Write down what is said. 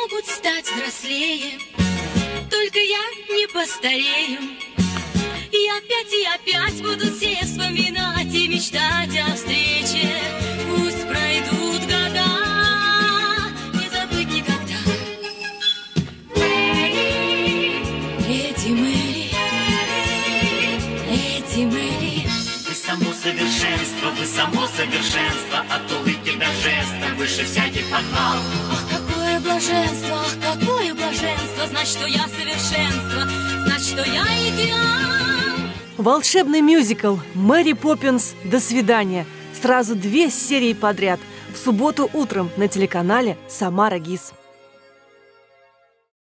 могут стать взрослее, только я не постарею. И опять будут все вспоминать и мечтать о встрече. Пусть пройдут года, не забыть никогда. Леди Мэри, Леди Мэри. Вы само совершенство, от улыбки до жеста выше всяких похвал. Ах, какое блаженство, ах, какое блаженство. Знать, что я совершенство, знать, что я идеал. Волшебный мюзикл «Мэри Поппинс. До свидания». Сразу 2 серии подряд. В субботу утром на телеканале «Самара ГИС».